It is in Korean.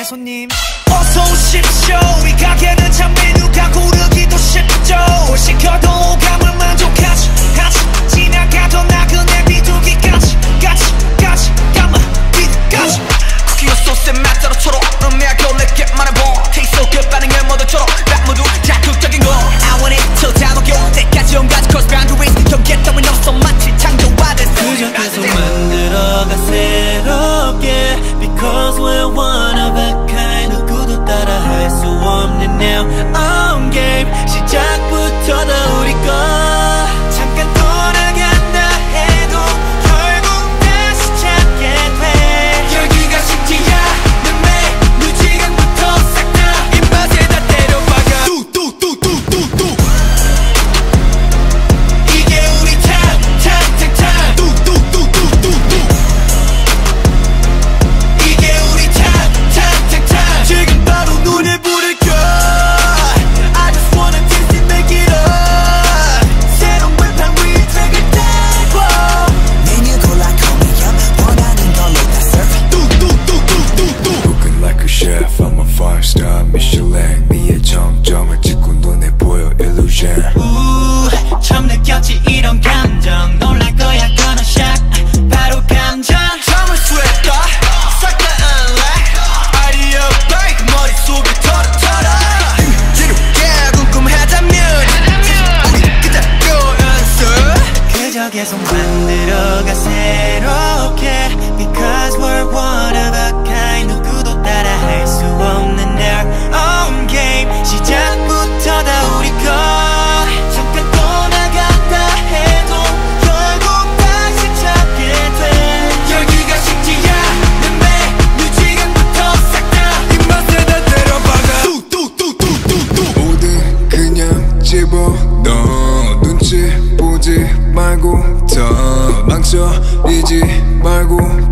손님 어서 오십시오. 이 가게는 참 메뉴가 고르기도 쉽죠. 뭘 시켜도 오감을 만족하지 지나가도 나그네 비둘기까지 까마 비둘까지 쿠키와 소스의 맛대로 초록 음미하고 내게 말해봐. Taste so good 반응을 모두처럼 나 모두 자극적인 거 I want it till 다 녹여 때까지 온갖 cross boundaries 경계 따윈 없어 마치 창조화된 그저 계속 만들어가 새롭게 Because we're one of a kind 누구도 따라할 수 없는 now on game 시작부터 다 우리 거 잠깐 돌아간다 해도 결국 다시 찾게 돼 열기가 식지 않는 메뉴 지금부터 싹 다 입맛에 다 때려박아 뚜뚜뚜뚜뚜뚜 이게 우리 탑탑탑탑 뚜뚜뚜뚜뚜뚜 이게 우리 탑탑탑탑 지금 바로 눈에 불을 켜 I just wanna taste it make it up 새로운 발판 위에 책을 떼고 메뉴 골라 call me up 원하는 걸로 다 serve 뚜뚜뚜뚜뚜뚜 Cooking like a chef, I'm a 5-star Michelin 네의 정점을 찍고 눈에 보여 illusion 처음 느꼈지 이런 감정 놀랄 거야 gonna shock 바로 감정 잠을 쇠했다 싹 다 unlock 아이디어 break 머릿속에 털어 지루게 궁금하다면 우리 그대로 answer 그저 계속 만들어가 새롭게 Because we're one of a kind 누구도 따라할 수 없는 their own game 시작부터 다 우리 거 잠깐 떠나간다 해도 결국 다시 찾게 돼 열기가 식지 않는 메뉴 지금부터 싹 다 입맛에 다 때려박아 뚜뚜뚜뚜뚜뚜 뭐든 그냥 집어넣어 눈치 보지 말고 더 망설이지 말고